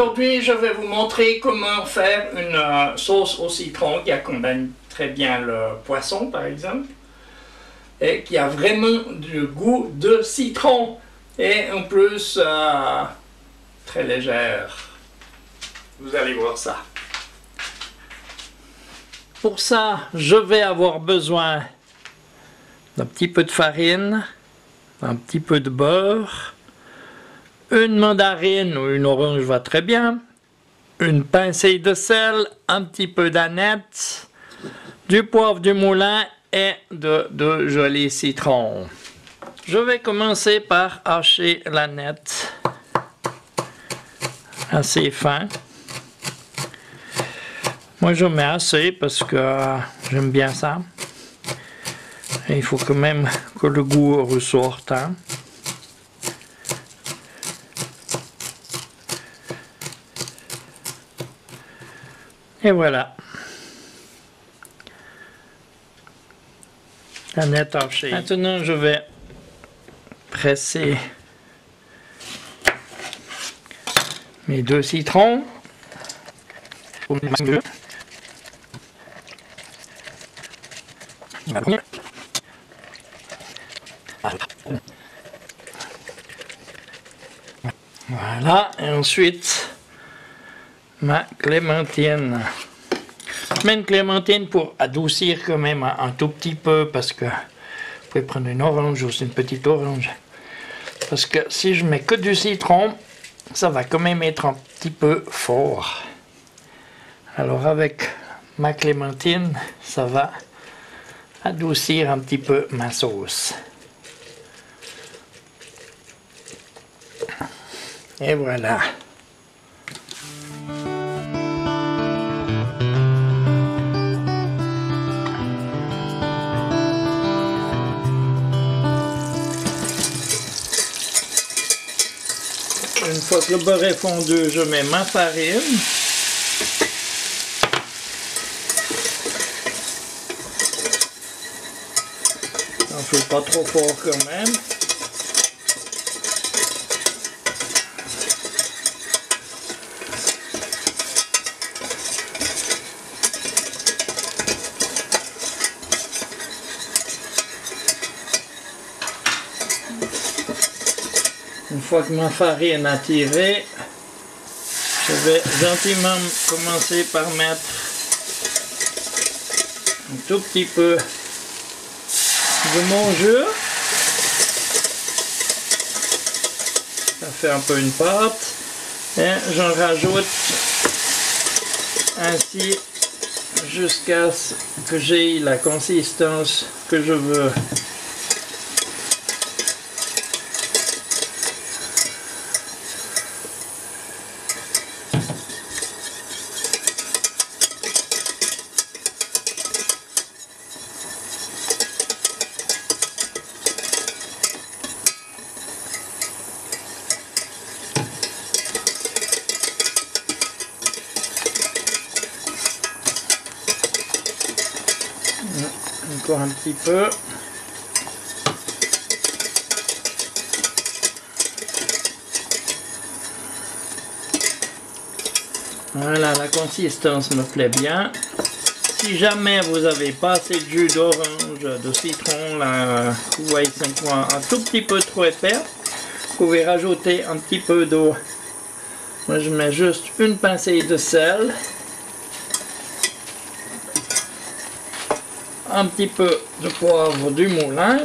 Aujourd'hui, je vais vous montrer comment faire une sauce au citron qui accompagne très bien le poisson, par exemple, et qui a vraiment du goût de citron, et en plus, très légère. Vous allez voir ça. Pour ça, je vais avoir besoin d'un petit peu de farine, un petit peu de beurre, une mandarine ou une orange va très bien, une pincée de sel, un petit peu d'aneth, du poivre du moulin et de jolis citrons. Je vais commencer par hacher l'aneth assez fin. Moi je mets assez parce que j'aime bien ça. Et il faut quand même que le goût ressorte. Hein. Et voilà. L'aneth hachée. Maintenant je vais presser mes 2 citrons. Voilà, et ensuite ma clémentine. Je mets une clémentine pour adoucir quand même un tout petit peu, parce que vous pouvez prendre une orange ou une petite orange. Parce que si je mets que du citron, ça va quand même être un petit peu fort. Alors avec ma clémentine, ça va adoucir un petit peu ma sauce. Et voilà. Une fois que le beurre est fondu, je mets ma farine. On ne fait pas trop fort quand même. Une fois que ma farine a tiré, je vais gentiment commencer par mettre un tout petit peu de mon jus. Ça fait un peu une pâte. Et j'en rajoute ainsi jusqu'à ce que j'ai la consistance que je veux. Encore un petit peu. Voilà, la consistance me plaît bien. Si jamais vous n'avez pas assez de jus d'orange, de citron, là, vous voyez que c'est un tout petit peu trop épais, vous pouvez rajouter un petit peu d'eau. Moi je mets juste une pincée de sel. Un petit peu de poivre du moulin.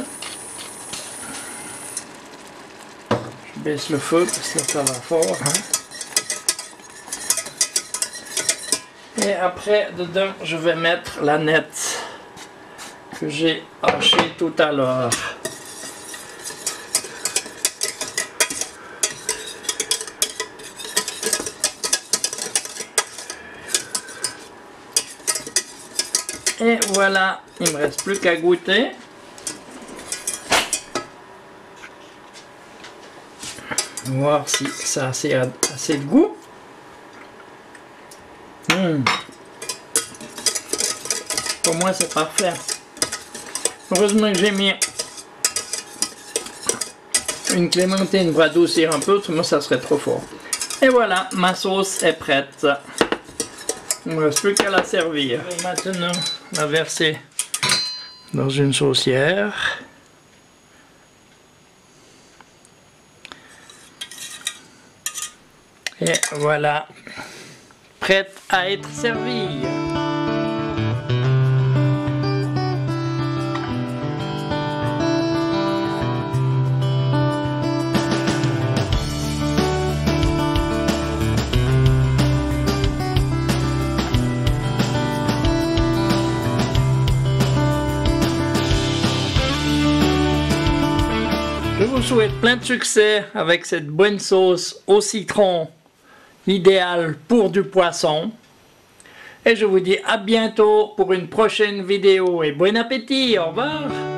Je baisse le feu parce que ça va fort. Hein. Et après, dedans, je vais mettre l'aneth que j'ai haché tout à l'heure. Et voilà, il ne me reste plus qu'à goûter. Voir si ça a assez de goût. Pour moi, c'est parfait. Heureusement que j'ai mis une clémentine pour adoucir un peu, autrement ça serait trop fort. Et voilà, ma sauce est prête. Il ne me reste plus qu'à la servir. Et maintenant, la verser dans une saucière. Et voilà, prête à être servie. Je vous souhaite plein de succès avec cette bonne sauce au citron, idéale pour du poisson. Et je vous dis à bientôt pour une prochaine vidéo et bon appétit, au revoir.